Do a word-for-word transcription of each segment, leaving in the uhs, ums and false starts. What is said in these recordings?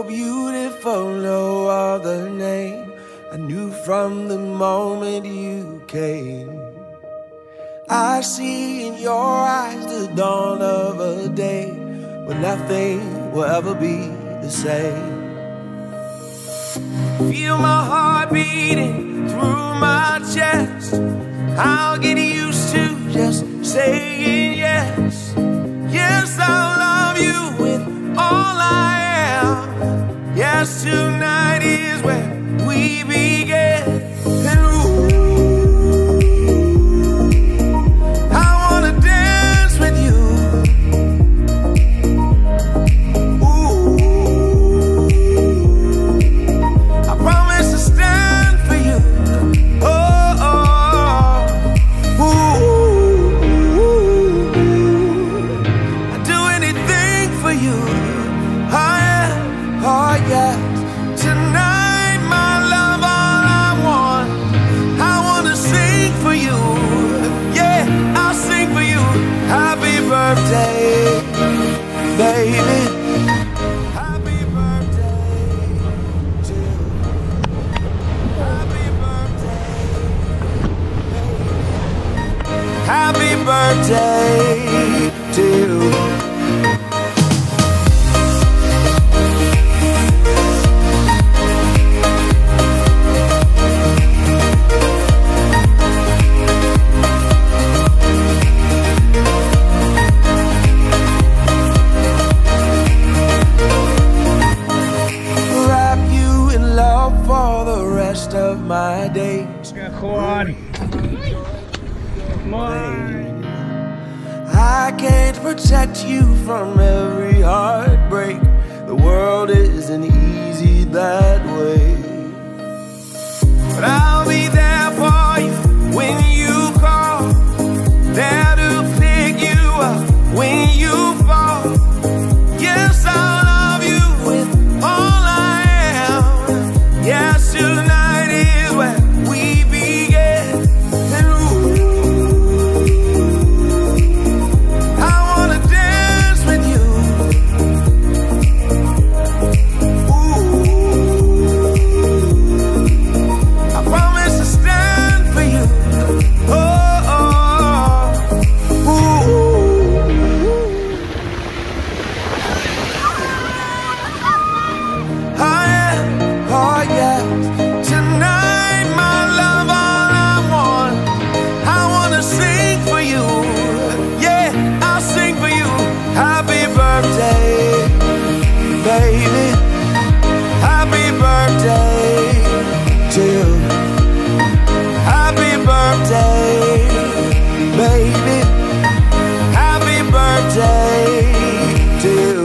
Beautiful, beautiful, no other name. I knew from the moment you came. I see in your eyes the dawn of a day when nothing will ever be the same. Feel my heart beating through my chest. I'll get used to just saying yes. Yes, I'll love you with all I am. Yes, tonight is where we begin. And ooh, I wanna dance with you. Ooh, I promise to stand for you. Oh, oh, ooh, I'd do anything for you. Oh yeah, oh yeah. Tonight, my love, all I want, I wanna sing for you. Yeah, I'll sing for you. Happy birthday, baby. Happy birthday to you. Happy birthday, baby. Happy birthday to you. Of my days. Come on. Come on. I can't protect you from every heartbreak. The world isn't easy that way. But I'll be there for you when you call, there to pick you up when you fall. Yes, I'll love you with all I am. Yes, tonight where we begin. And ooh, I wanna dance with you. Ooh, I promise to stand for you. Oh, oh, ooh. Oh yeah, oh yeah. Tonight, my love, all I want, I wanna sing for you. Yeah, I'll sing for you. Happy birthday, baby. Happy birthday to you. Happy birthday, baby. Happy birthday to you.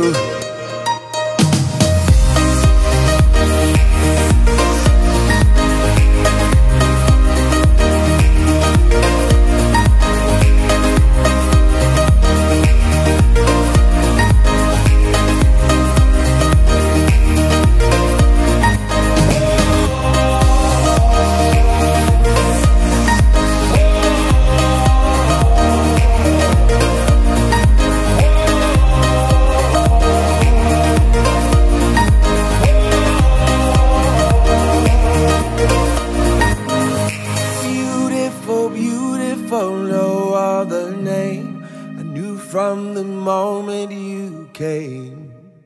No other name. I knew from the moment you came.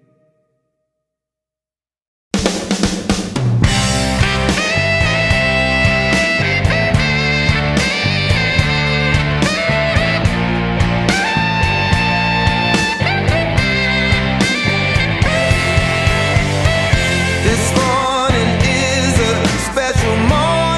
This morning is a special morning.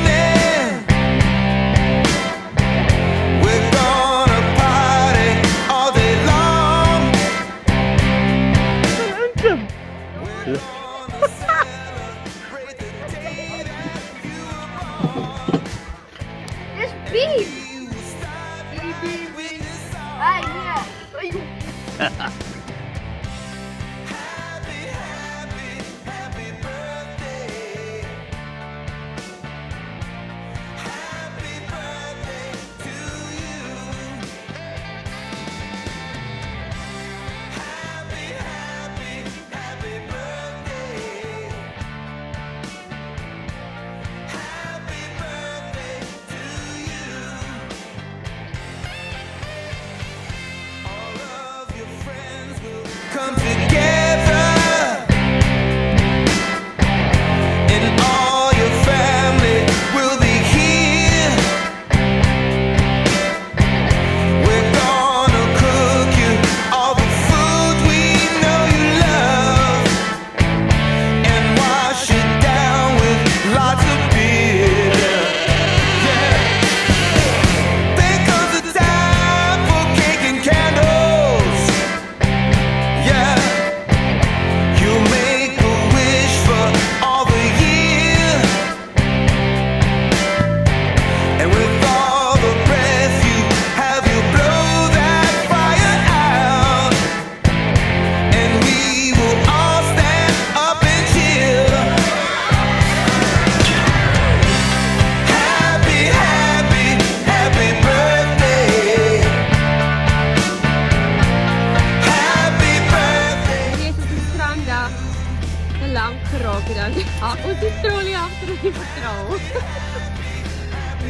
It's beef. Beef, beef, beef. Ay, mira. Ay. Happy, happy, happy birthday. Happy birthday to you. Happy, happy, happy birthday.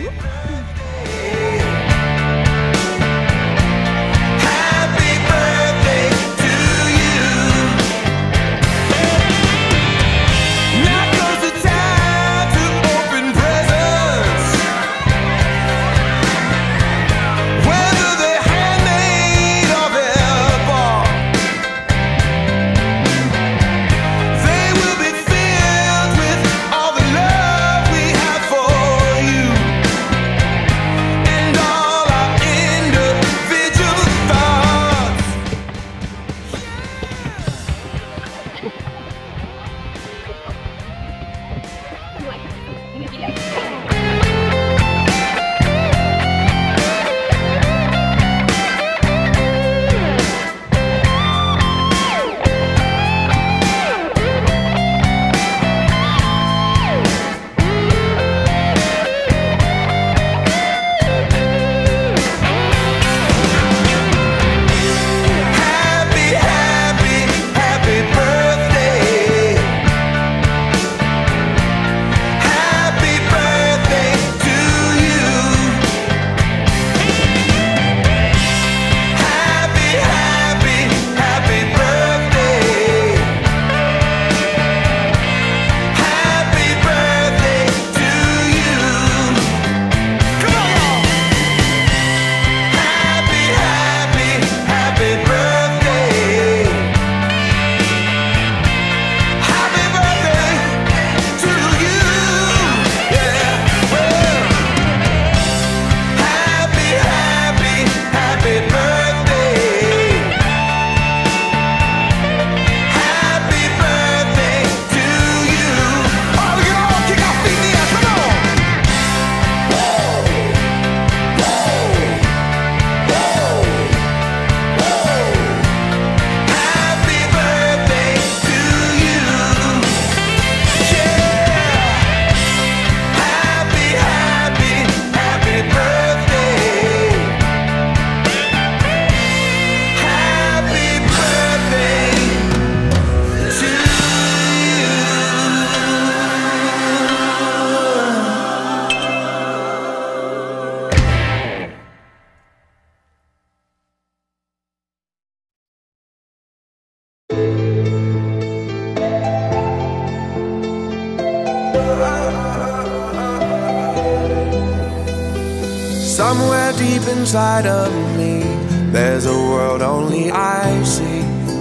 Somewhere deep inside of me, there's a world only I see,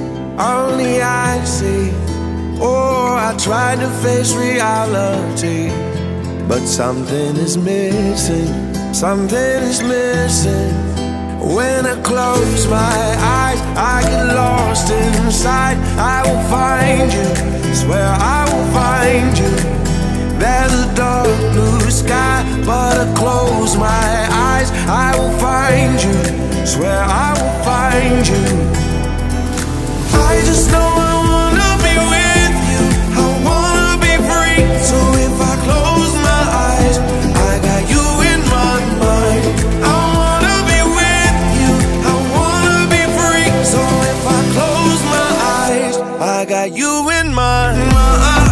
only I see. Oh, I tried to face reality, but something is missing, something is missing. When I close my eyes, I get lost inside. I will find you, swear I will find you. There's a dark blue sky, but I close my eyes, I will find you, swear I will find you. I just know I wanna be with you, I wanna be free. So if I close my eyes, I got you in my mind. I wanna be with you, I wanna be free. So if I close my eyes, I got you in my mind.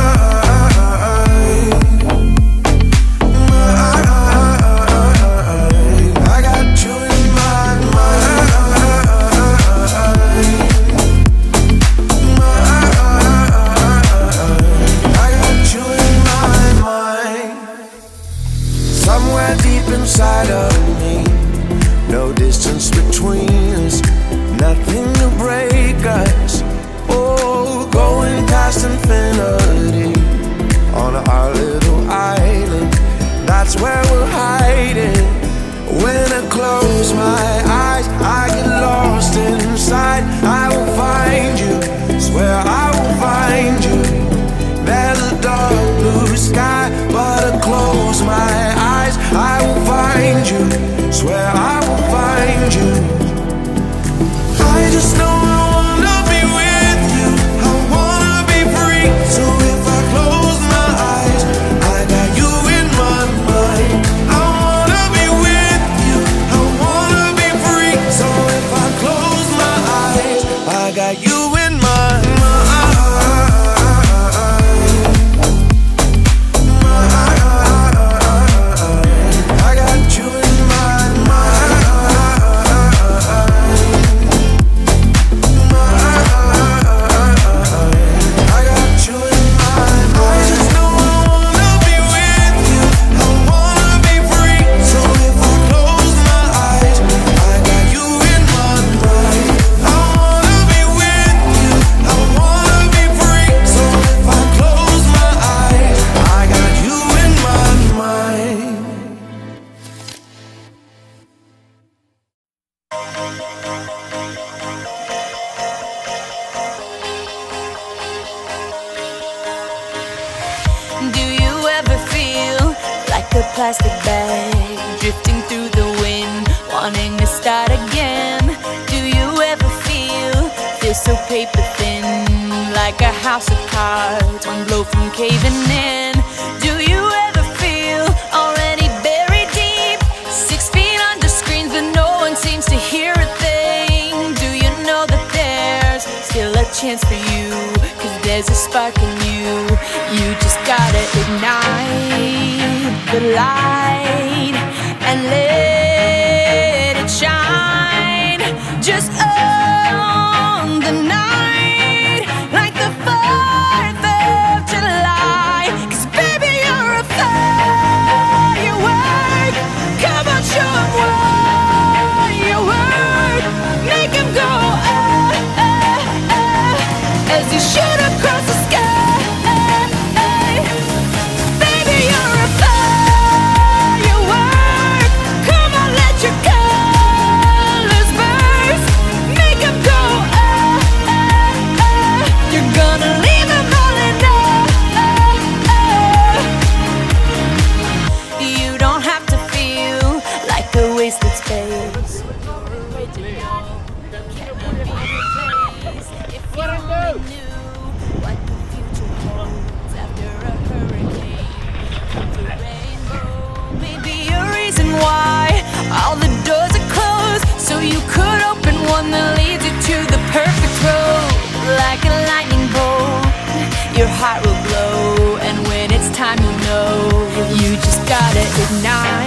Inside of me, no distance between us, nothing to break us. Oh, going past infinity on our little island, that's where we're hiding. When I close my eyes, I get lost inside. I will find you, swear I will find you. There's a dark blue sky, but I close my eyes, I will find you, swear I will find you. I just know I wanna be with you, I wanna be free. So if I close my eyes, I got you in my mind. I wanna be with you, I wanna be free. So if I close my eyes, I got you in my mind. I plastic bag, drifting through the wind, wanting to start again. Do you ever feel, feel so paper thin, like a house of cards, one blow from caving in? Do you ever feel already buried deep, six feet under screens but no one seems to hear a thing? Do you know that there's still a chance for you, cause there's a spark in you? You just gotta ignite the light and let it shine. Just own the night like the fourth of July. Cause baby, you're a firework. Come on, show 'em what you work. Make 'em go ah, ah, ah, as you shoot across the sky. Baby, you're a firework. Come on, let your colors burst. Make 'em go ah, ah, ah. You're gonna leave 'em all in awe. You don't have to feel like a wasted space. If you only knew what the future holds after a hurricane comes a rainbow. Maybe a reason why all the doors are closed, so you could open one that leads you to the perfect road. Like a lightning bolt, your heart will glow, and when it's time, you know you just gotta ignite